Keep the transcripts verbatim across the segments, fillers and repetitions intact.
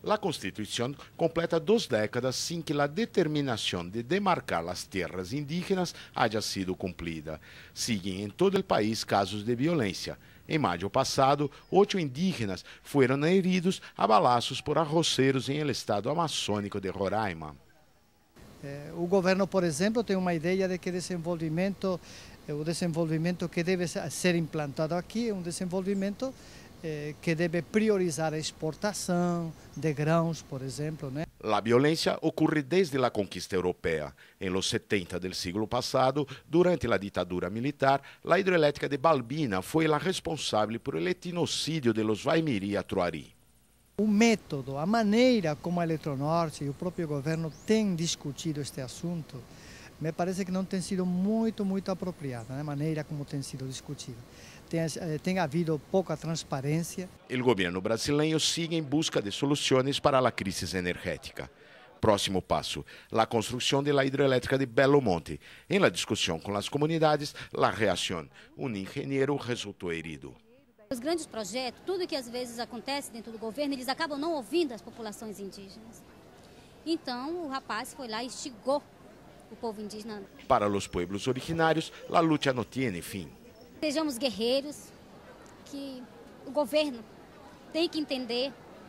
La Constitución completa dos décadas sin que la determinación de demarcar las tierras indígenas haya sido cumplida. Siguen en todo el país casos de violencia. Em maio passado, oito indígenas foram heridos a balaços por arroceiros em el estado amazônico de Roraima. É, o governo, por exemplo, tem uma ideia de que desenvolvimento, o desenvolvimento que deve ser implantado aqui é um desenvolvimento que deve priorizar a exportação de grãos, por exemplo, né? La violencia ocurre desde la conquista europea. En los setenta del siglo pasado, durante la dictadura militar, la hidroeléctrica de Balbina fue la responsable por el etnocidio de los Vaimiri Atruari. O método, a maneira como a Eletronorte e o próprio governo têm discutido este assunto, me parece que não tem sido muito, muito apropriada, né? A maneira como tem sido discutida. Tem, tem havido pouca transparência. O governo brasileiro sigue em busca de soluções para a crise energética. Próximo passo, a construção da hidroelétrica de Belo Monte. Em la discussão com as comunidades, a reação. Um engenheiro resultou herido. Os grandes projetos, tudo que às vezes acontece dentro do governo, eles acabam não ouvindo as populações indígenas. Então, o rapaz foi lá e instigou o povo indígena. Para os pueblos originários, a luta não tem fim. Sejamos guerreiros, que o governo tem que entender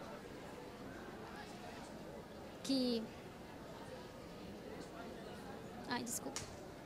que... Ai, desculpa.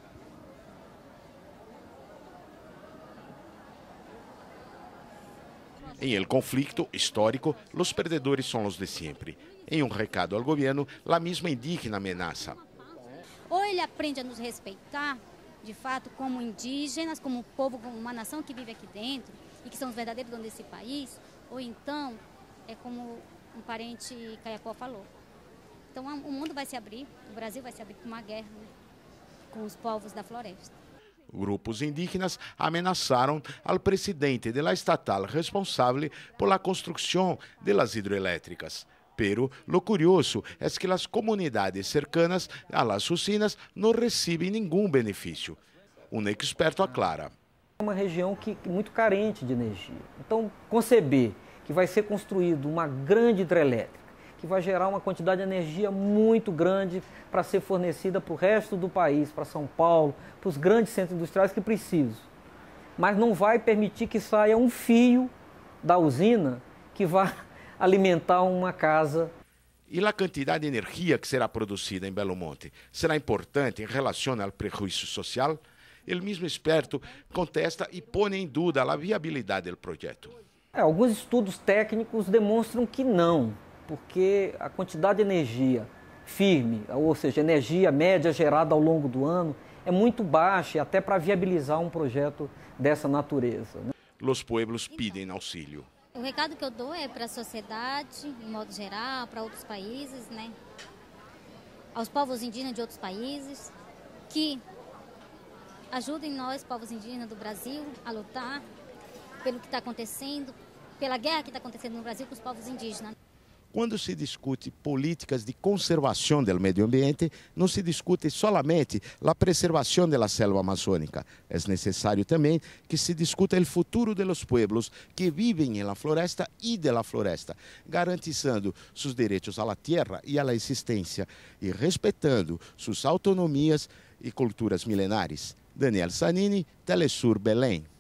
Em el conflicto histórico, os perdedores são os de sempre. Em um recado ao governo, a mesma indígena ameaça. Ou ele aprende a nos respeitar, de fato, como indígenas, como povo, como uma nação que vive aqui dentro e que são os verdadeiros donos desse país, ou então é como um parente Caiapó falou. Então o mundo vai se abrir, o Brasil vai se abrir para uma guerra, né, com os povos da floresta. Grupos indígenas ameaçaram ao presidente da estatal responsável por la construção de las hidroelétricas. Pero lo curioso es que las comunidades cercanas a las usinas não recebem nenhum benefício. Um experto aclara. É uma região que, muito carente de energia. Então, conceber que vai ser construída uma grande hidrelétrica, que vai gerar uma quantidade de energia muito grande para ser fornecida para o resto do país, para São Paulo, para os grandes centros industriais que precisam. Mas não vai permitir que saia um fio da usina que vai alimentar uma casa. E a quantidade de energia que será produzida em Belo Monte será importante em relação ao prejuízo social? O mesmo experto contesta e põe em dúvida a viabilidade do projeto. É, alguns estudos técnicos demonstram que não, porque a quantidade de energia firme, ou seja, energia média gerada ao longo do ano, é muito baixa, até para viabilizar um projeto dessa natureza, né? Os pueblos pedem auxílio. O recado que eu dou é para a sociedade, em modo geral, para outros países, né? Aos povos indígenas de outros países, que ajudem nós, povos indígenas do Brasil, a lutar pelo que está acontecendo, pela guerra que está acontecendo no Brasil com os povos indígenas. Quando se discute políticas de conservação do meio ambiente, não se discute solamente a preservação da selva amazônica. É necessário também que se discuta o futuro dos pueblos que vivem na floresta e da floresta, garantizando seus direitos à terra e à existência e respeitando suas autonomias e culturas milenares. Daniel Sanini, Telesur Belém.